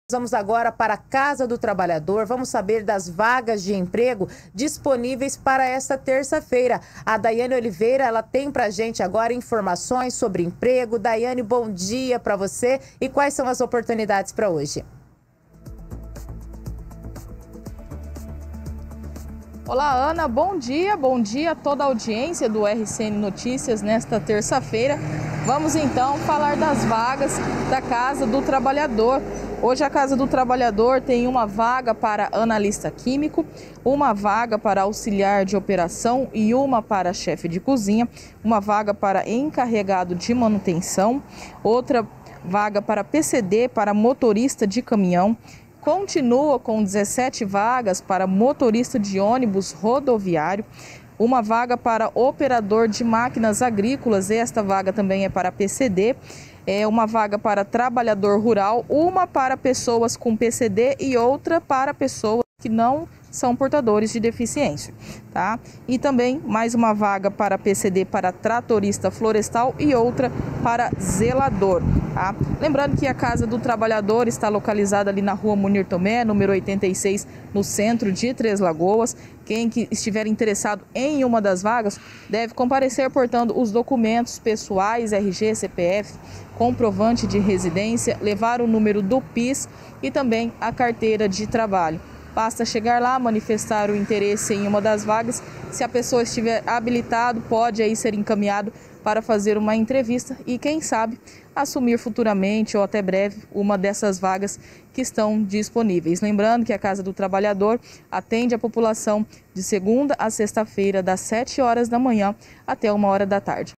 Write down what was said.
Vamos agora para a Casa do Trabalhador, vamos saber das vagas de emprego disponíveis para esta terça-feira. A Daiane Oliveira, ela tem para a gente agora informações sobre emprego. Daiane, bom dia para você e quais são as oportunidades para hoje? Olá, Ana, bom dia a toda a audiência do RCN Notícias nesta terça-feira. Vamos então falar das vagas da Casa do Trabalhador. Hoje a Casa do Trabalhador tem uma vaga para analista químico, uma vaga para auxiliar de operação e uma para chefe de cozinha, uma vaga para encarregado de manutenção, outra vaga para PCD, para motorista de caminhão. Continua com 17 vagas para motorista de ônibus rodoviário, uma vaga para operador de máquinas agrícolas, esta vaga também é para PCD, uma vaga para trabalhador rural, uma para pessoas com PCD e outra para pessoas que não são portadores de deficiência, tá? E também mais uma vaga para PCD para tratorista florestal e outra para zelador, tá? Lembrando que a Casa do Trabalhador está localizada ali na Rua Munir Tomé, número 86, no centro de Três Lagoas. Quem que estiver interessado em uma das vagas deve comparecer portando os documentos pessoais, RG, CPF, comprovante de residência, levar o número do PIS e também a carteira de trabalho. Basta chegar lá, manifestar o interesse em uma das vagas. Se a pessoa estiver habilitado, pode aí ser encaminhado para fazer uma entrevista e, quem sabe, assumir futuramente ou até breve uma dessas vagas que estão disponíveis. Lembrando que a Casa do Trabalhador atende a população de segunda a sexta-feira, das 7 horas da manhã até 1 hora da tarde.